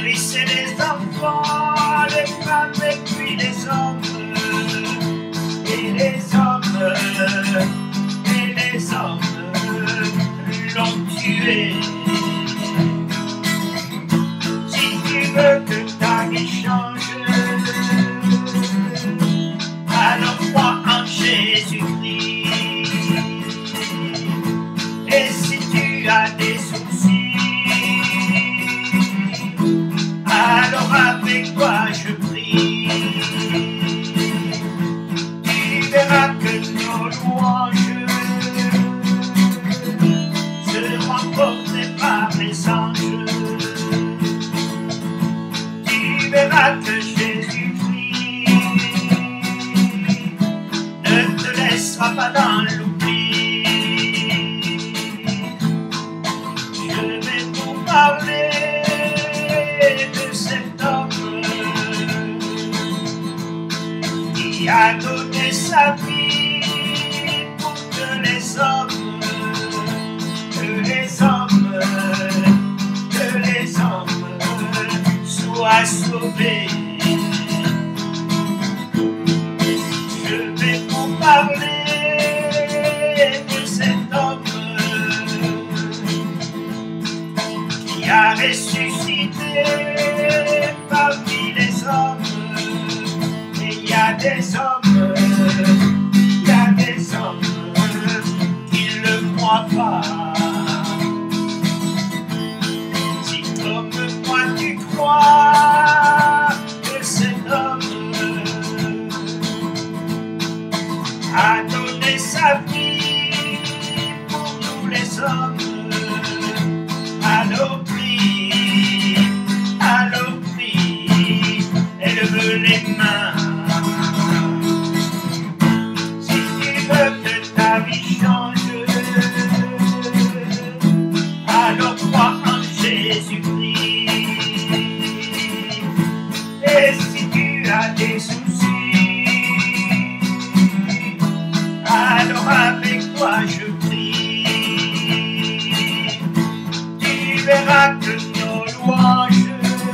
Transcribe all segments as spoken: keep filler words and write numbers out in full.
Guérissaient les enfants, les femmes et puis les hommes. Et les hommes, et les hommes l'ont tué. Si tu veux que ta vie change, alors crois en Jésus-Christ. Et si tu as des soucis, alors avec toi je prie. Tu verras que nos louanges seront portées par les anges. Tu verras que Jésus-Christ ne te laissera pas dans l'oubli. Je vais vous parler de cet homme qui a donné sa vie pour que les hommes, que les hommes, que les hommes soient sauvés. Je vais vous parler de cet homme qui a ressuscité parmi les hommes. Et il y a des hommes, il y a des hommes qui ne le croient pas. Si comme moi tu crois que cet homme a donné sa vie pour nous les hommes, alors prie, alors prie, élève les mains. Si tu veux que ta vie change, alors crois en Jésus-Christ. Et si tu as des soucis, alors avec toi je prie. Tu verras que nos louanges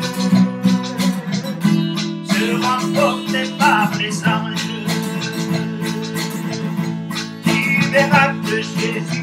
seront portées par les anges. Tu verras que Jésus